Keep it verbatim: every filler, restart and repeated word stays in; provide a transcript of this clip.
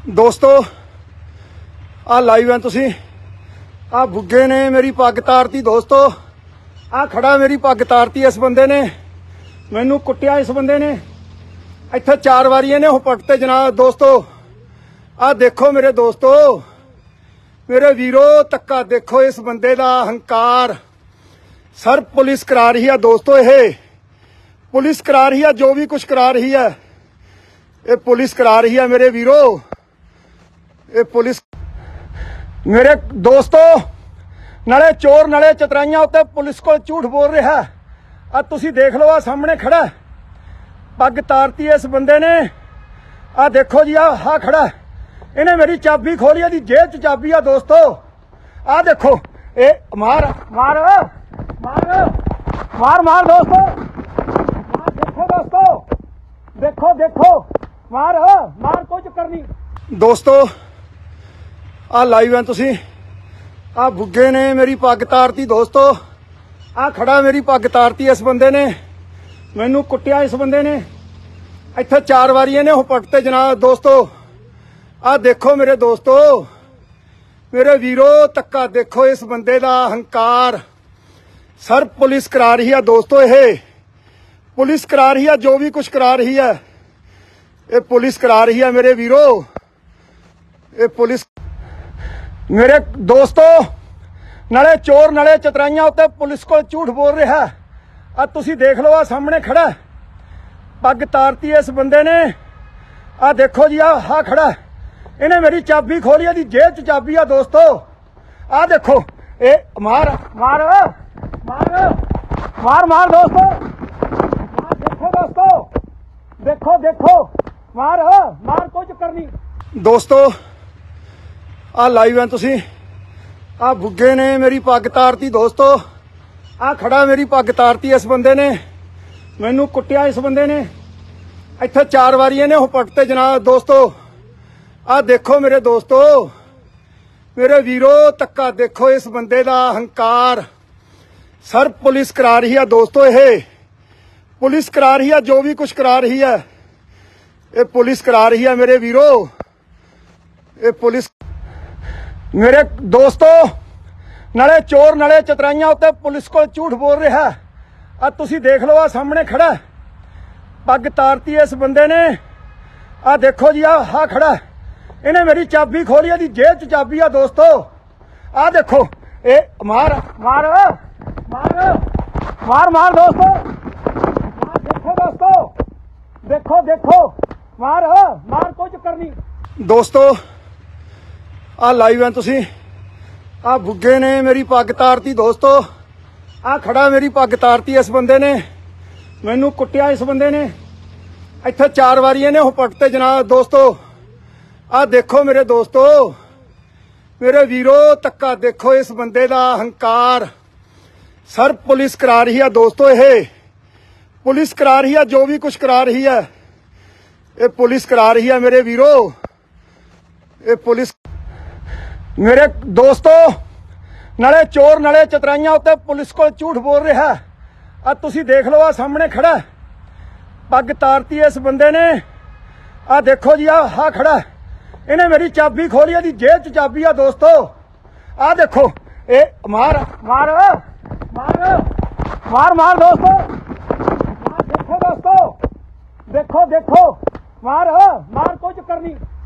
ਦੋਸਤੋ ਆ ਲਾਈਵ ਹੈ ਤੁਸੀਂ ਆ ਬੁੱਗੇ ਨੇ ਮੇਰੀ ਪੱਗ ਤਾਰਤੀ। ਦੋਸਤੋ ਆ ਖੜਾ ਮੇਰੀ ਪੱਗ ਤਾਰਤੀ। ਇਸ ਬੰਦੇ ਨੇ ਮੈਨੂੰ ਕੁੱਟਿਆ। ਇਸ ਬੰਦੇ ਨੇ ਇੱਥੇ ਚਾਰ ਵਾਰੀ ਇਹਨੇ ਉਹ ਪੱਟ ਤੇ ਜਨਾਬ। ਦੋਸਤੋ ਆ ਦੇਖੋ ਮੇਰੇ ਦੋਸਤੋ, ਮੇਰੇ ਵੀਰੋ, ਧੱਕਾ ਦੇਖੋ ਇਸ ਬੰਦੇ ਦਾ ਹੰਕਾਰ। सर पुलिस करा रही है दोस्तों, ये पुलिस करा रही है, जो भी कुछ करा रही है ये पुलिस करा रही है मेरे वीरो। ये पुलिस मेरे दोस्तों नाले चोर नाले चतराइयां उत्ते पुलिस को झूठ बोल रहा है। आ तुसी देख लो, आ सामने खड़ा पग तारती है इस बंदे ने। आ देखो जी, आ हा खड़ा, इन्हें मेरी चाबी खोली, है जेब च चाबी है दोस्तों। आ देखो, ए मार मार मार मार मार दोस्तों, मार। देखो दोस्तों, देखो देखो, मार मार, कोई चक्कर नहीं। दोस्तों आ लाइव है तुसी आ बुग्गे ने मेरी पग तारती। दोस्तों आ खड़ा मेरी पग तारती। इस बंदे ने मैनू कुट्टिया। इस बंदे ने इत्थे चार वारी इहने वो पटते जनाब। दोस्तों आ देखो मेरे दोस्तों, मेरे वीरो, धक्का देखो इस बंदे दा हंकार। सर पुलिस करा रही है दोस्तों, ये पुलिस करा रही है, जो भी कुछ करा रही है ये पुलिस करा रही है मेरे वीरो। ये पुलिस मेरे दोस्तों नाले चोर नाले चतराइयां उत्ते पुलिस को झूठ बोल रहा है। आ तुसी देख लो, आ सामने खड़ा पग तारती है इस बंदे ने। आ देखो जी, आ हा खड़ा, इन्हें मेरी चाबी खोली, है जेब च चाबी है दोस्तों। आ देखो, ए मार मार मार मार मार दोस्तों, मार। देखो दोस्तों, देखो देखो, मार मार, कोई चक्कर नहीं। दोस्तों आ लाइव है तुसी आ बुग्गे ने मेरी पग तारती। दोस्तों आ खड़ा मेरी पग तारती। इस बंदे ने मैनू कुट्टिया। इस बंदे ने इत्थे चार वारी इहने वो पटते जनाब। दोस्तों आ देखो मेरे दोस्तों, मेरे वीरो, धक्का देखो इस बंदे दा हंकार। सर पुलिस करा रही है दोस्तों, ये पुलिस करा रही है, जो भी कुछ करा रही है ये पुलिस करा रही है मेरे वीरो। ये पुलिस मेरे दोस्तों नाले चोर नाले चतराइयां उत्ते पुलिस को झूठ बोल रहा है। आ तुसी देख लो, आ सामने खड़ा पग तारती है इस बंदे ने। आ देखो जी, आ हा खड़ा, इन्हें मेरी चाबी खोली, है जेब च चाबी है दोस्तों। आ देखो, ए मार मार मार मार मार दोस्तों, मार। देखो दोस्तों, देखो देखो, मार मार, कोई चक्कर नहीं। दोस्तों आ लाइव है तुसी आ बुग्गे ने मेरी पग तारती। दोस्तों आ खड़ा मेरी पग तारती। इस बंदे ने मैनू कुट्टिया। इस बंदे ने इत्थे चार वारी इहने वो पटते जनाब। दोस्तों आ देखो मेरे दोस्तों, मेरे वीरो, धक्का देखो इस बंदे दा हंकार। सर पुलिस करा रही है दोस्तों, ये पुलिस करा रही है, जो भी कुछ करा रही है ये पुलिस करा रही है मेरे वीरो। ये पुलिस मेरे दोस्तों नाले चोर नाले चतराइयां उत्ते पुलिस को झूठ बोल रहा है। आ तुसी देख लो, आ सामने खड़ा पग तारती है इस बंदे ने। आ देखो जी, आ हा खड़ा, इन्हें मेरी चाबी खोली, है जेब च चाबी है दोस्तों। आ देखो, ए मार मार मार मार मार दोस्तों, मार। देखो दोस्तों, देखो देखो, मार मार, कोई चक्कर नहीं।